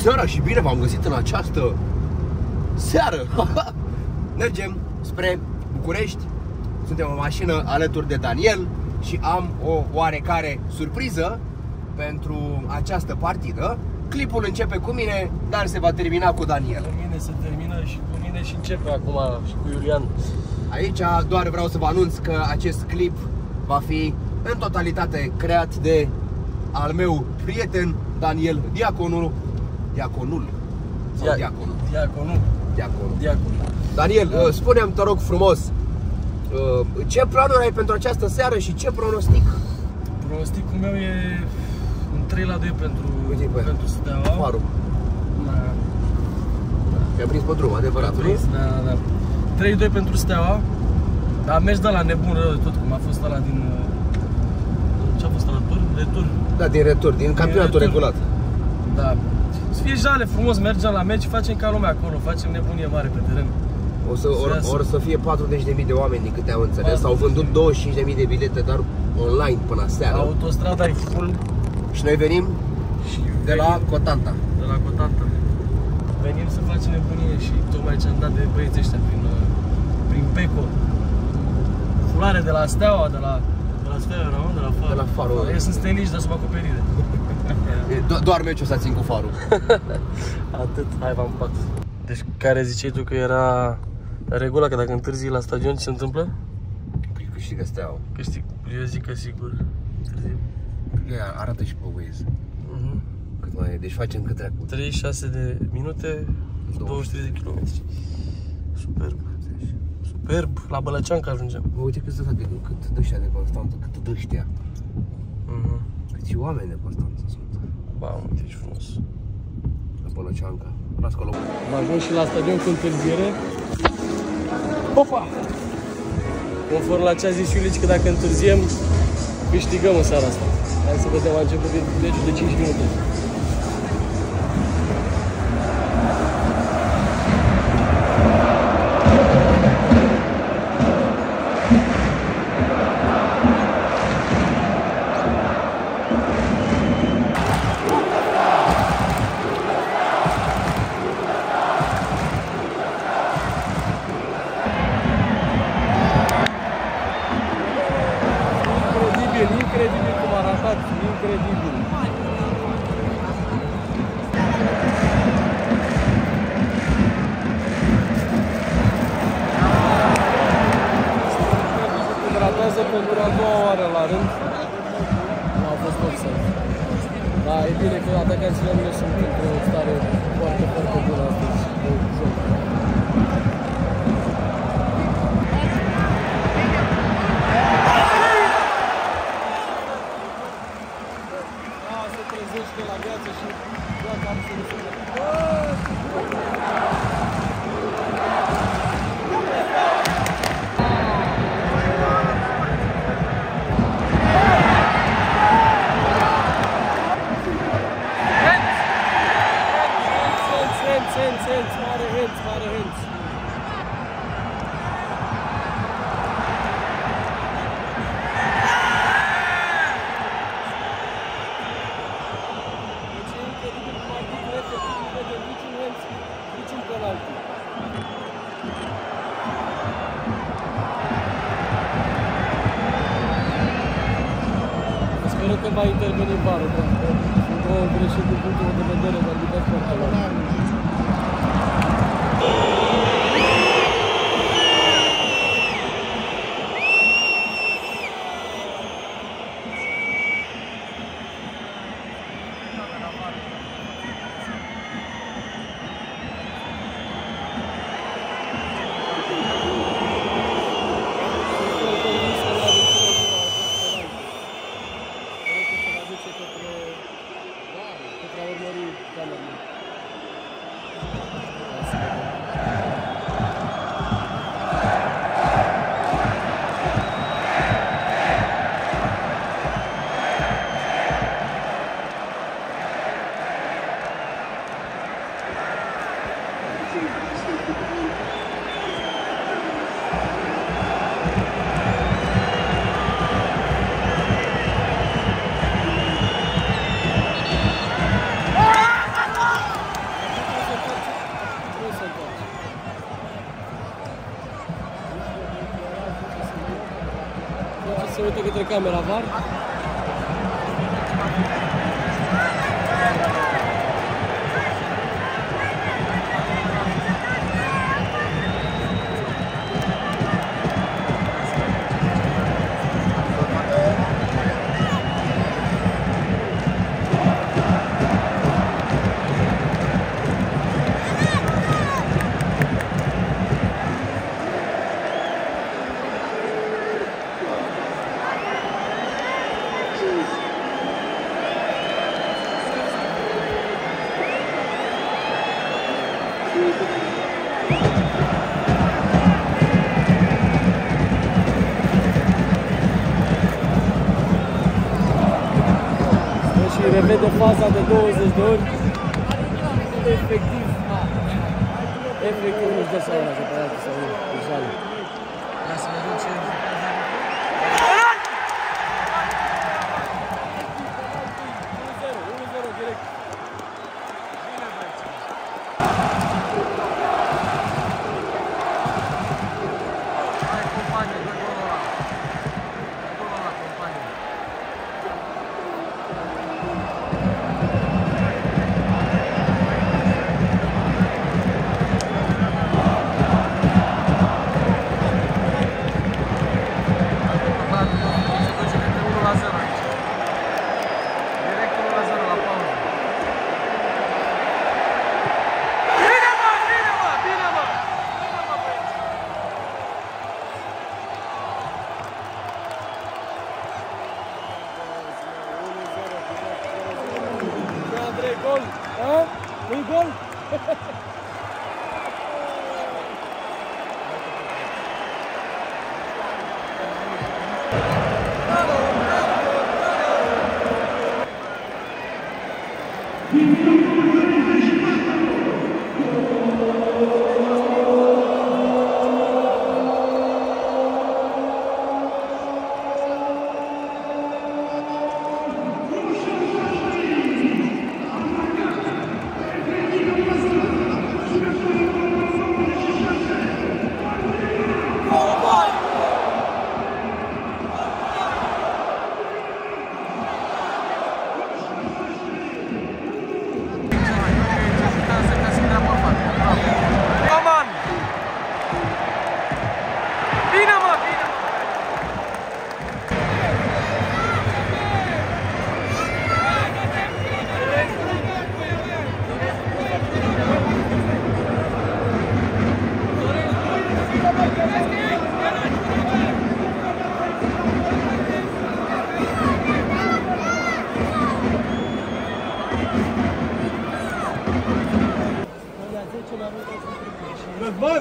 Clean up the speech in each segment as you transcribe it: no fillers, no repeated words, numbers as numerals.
seara și bine v-am găsit în această seară. Mergem spre București. Suntem în mașină alături de Daniel și am o oarecare surpriză pentru această partidă. Clipul începe cu mine, dar se va termina cu Daniel. Cu mine se termină și cu mine și începe acum și cu Iulian. Aici doar vreau să vă anunț că acest clip va fi în totalitate creat de al meu prieten Daniel Diaconul. Daniel, spune-mi, te rog frumos, ce planuri ai pentru această seară și ce pronostic? Pronosticul meu e un 3-2 pentru Steaua. Farul. Mi-a prins pe drum, adevărat, nu? Da. 3-2 pentru Steaua. Dar meci de la nebun rău de tot, cum a fost ăla din... Ce a fost ăla? Retur? Da, din retur, din campionatul regulat. Da. Să fie jale, frumos, mergem la meci, facem ca lumea acolo, facem nebunie mare pe teren. Or să fie 40.000 de oameni, din câte am înțeles. S-au vândut 25.000 de bilete, dar online până seara. Autostrada e full. Și noi venim de la Cotanta. De la Cotanta. Venim să facem nebunie și tocmai ce am dat de băieții ăștia prin Peco. Fulare de la Steaua, de la Steaua, nu? De la Farul. De la Farul. Ei sunt steliști, dar sub acoperire. Doar meciul ăsta țin cu Farul. Atât, hai v-am pat. Deci care ziceai tu că era regula, că dacă întârzi la stadion, ce se întâmplă? Câștigă Steaua. Eu zic că sigur. Arată și pe Waze. Cât mai e, deci facem cât treacă. 36 de minute, 23 de kilometri. Superb. Superb, la Bălăceancă ajungem. Mă, uite cât dăștia de Constanța, cât dăștia. Câți oameni de Constanța sunt. Ba, uite, ești frumos. La Bălăceancă. Las acolo. Am ajuns și la stadion cu întârziere. Opa! Conform la ce a zis Iulici, că dacă întârziem, câștigăm în seara asta. Hai să vedem, a început meciul de 5 minute. Incredibil cum a ratat, incredibil. Ratează pentru a doua oară la rând. Nu a fost offside. Da, e bine că atacațiile mele sunt într-o stare foarte, foarte bună astăzi de joc. De la viață și viața am să nu se mare hands. Sper că va interveni varul, pentru că sunt două greșeli din punctul de vedere de arbitrat sportiv. se uită către camera VAR. Și revede faza de 20 de ori. Efectiv nu-și dă seama dacă pe sau nu, cu jale. Ia să vedem ce... 1-0 direct. Bine, băieți! Hai, companie, dă golul ăla. Dă golul ăla, companie. Gol! Ha? Nu-i gol? Răzvan!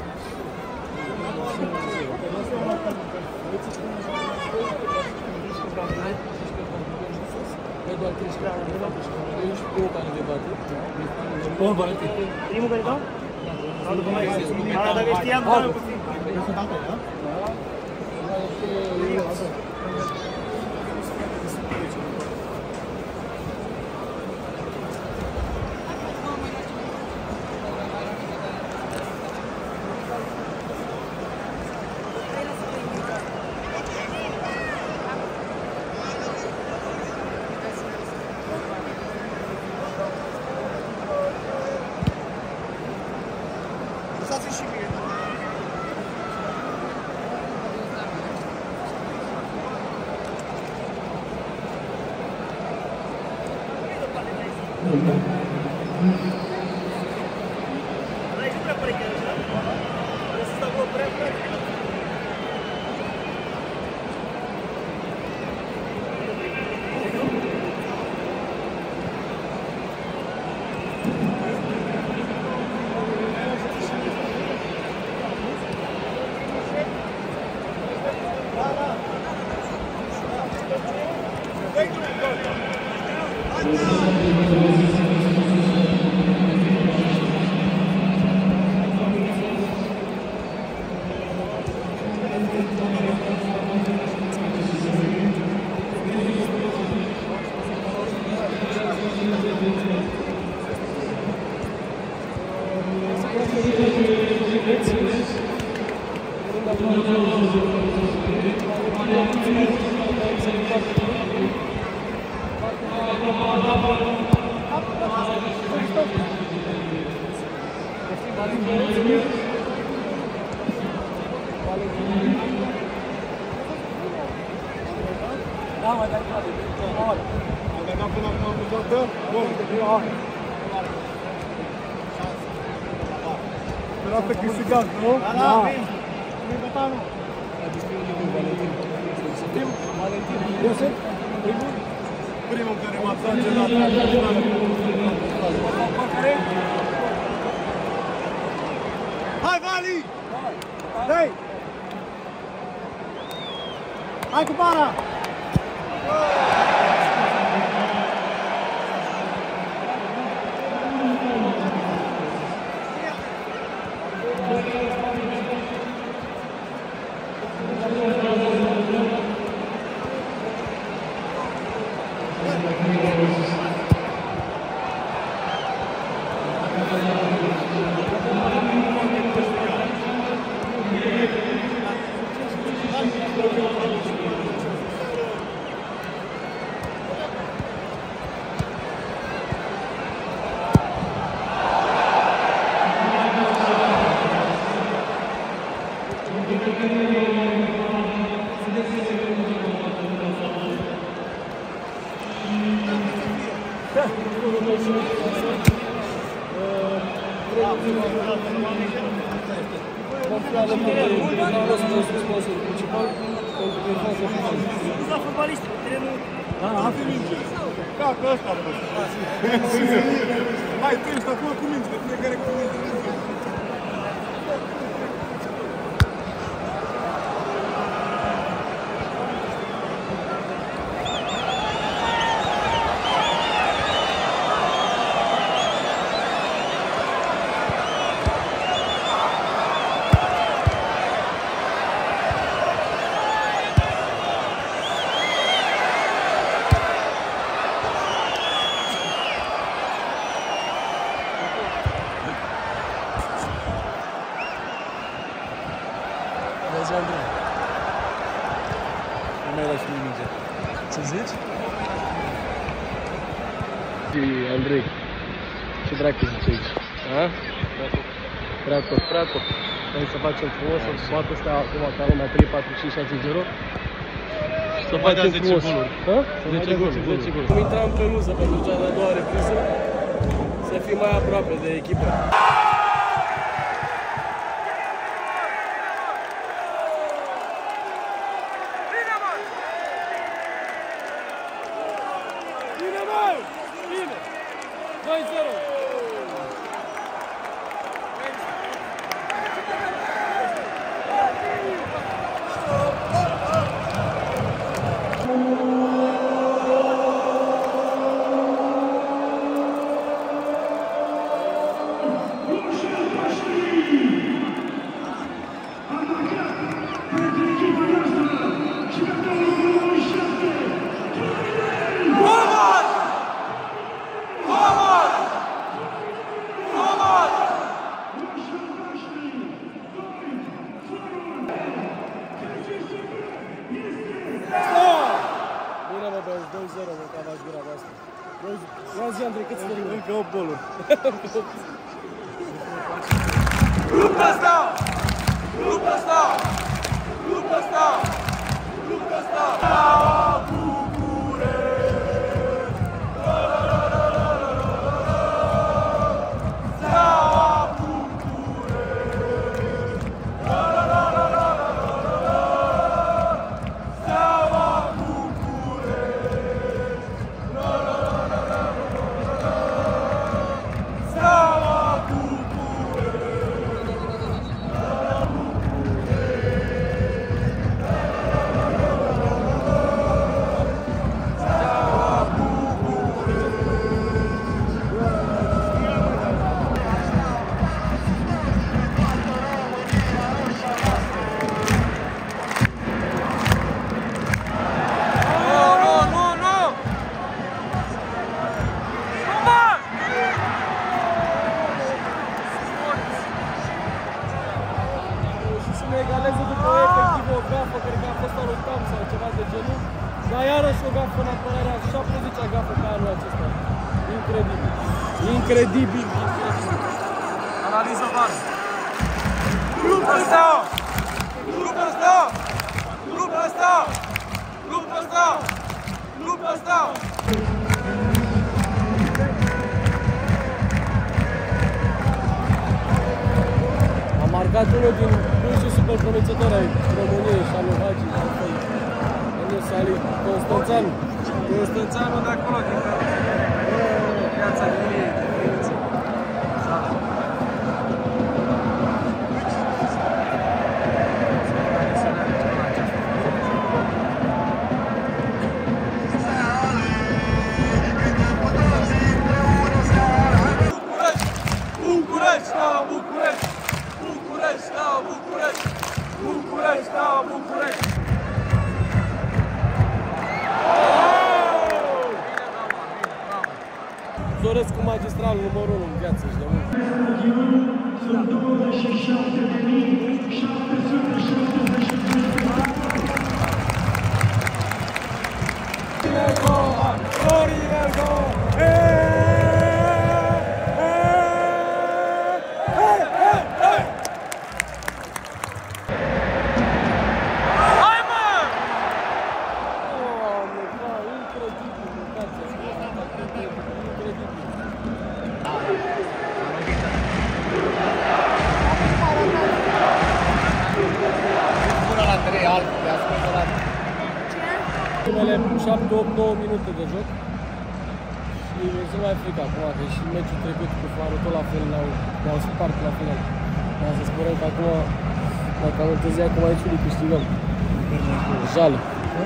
Primul care dau? Dacă știam, dau puțin. Lăsați-și și mie. Aici nu prea pare chiar așa. Trebuie să stau acolo prea. Thank you. Da, mai dai toate. Ai dat până acum cu toată? Bun, e o oră. Era pe câștigat, nu? Da, vin. Vin pe tanul. Valentin. Eu sunt primul care m-a trage la finală. Hai, Vali! Dai! Hai cu bara! Da, pe ăsta a fost. Hai, tu ești acolo cu mingi, de fiecare cu mingi. Andrei. Nu mai lași mie mingea. Ce zici? Andrei, ce dracu zici aici? A? Prea tot. Hai să facem frumos, să poată ăsta acum ca lumea 3, 4, 5, 6, 0 și să facem frumos. 10 goluri. Cum intram pe luză pentru cea de-a doua repriză, să fim mai aproape de echipă. Bine! 2-0! Ia zi, Andrei, cât ți-a încă 8 goluri. Luptă asta! Luptă asta! Luptă asta! Luptă asta! gafă, cred că a fost anul cam sau ceva de genul, dar iarăși o gafă în apărarea 70-a gafă pe anul acesta. Incredibil. Incredibil. Analiză VAR. Luptă asta! Luptă asta! Luptă asta! Luptă asta! Luptă asta! A marcat unul din plus super promițători ai României și alu Hagi, Anu Sali, Constanțeanu. Constanțeanu de acolo, din Piața Liniei, din Criniță. București, la București! București, la București! București, la București! Doresc cu magistral numărul 1 în viață și de mult. Primele 7, 8, 9 minute de joc și se mai frică acum, că și meciul trecut cu Farul tot la fel ne-au spart la final. Dar să sperăm că acum, dacă am întârziat cum aici, îi câștigăm. Jale.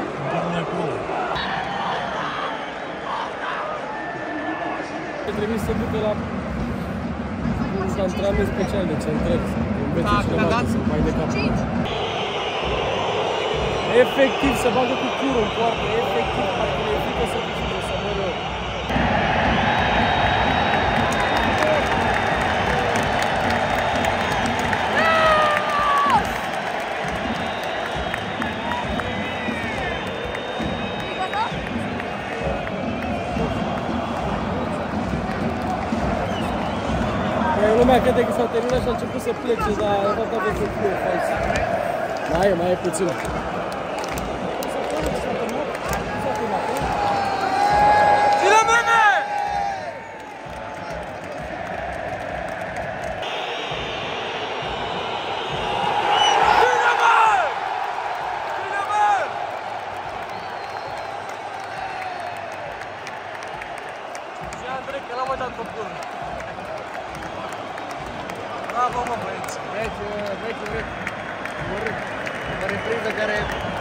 Trebuie să ducă la un antrenament special de centrări, să învețe cineva să mai de cap. Efectiv, să bagă cu curul în poartă, efectiv, parcă le e frică să câștige, să mă rog. Lumea crede că s-a terminat și a început să plece, dar de fapt a fost un club fals. Mai e puțin. Ține mâine! Ține-mă! Ține-mă! Și Andrei, că l-am mai dat pe bun. Bravo, mă, băieți! Vechi. O repriză care...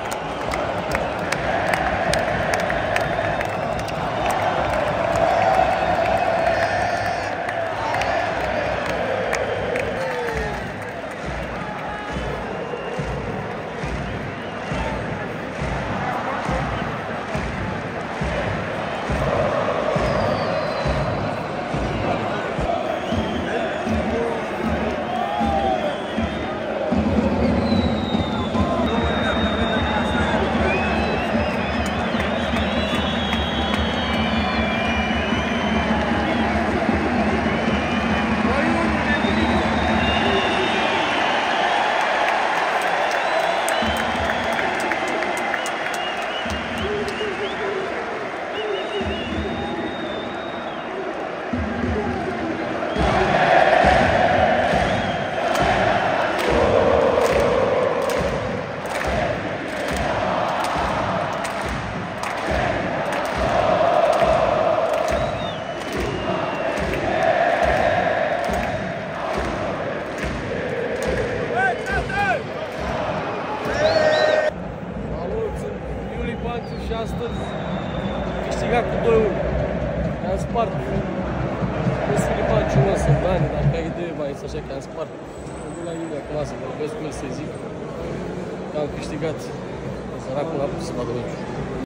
Și astăzi câștigat cu 2-1. I-am spart. Nu sunt Lipanciu, mă, sunt Dani, dacă ai idee mai este așa că i-am spart. Am dus la Iulia acum să vorbesc cu el să-i zic că am câștigat. Săracul n-a putut să vadă meciul.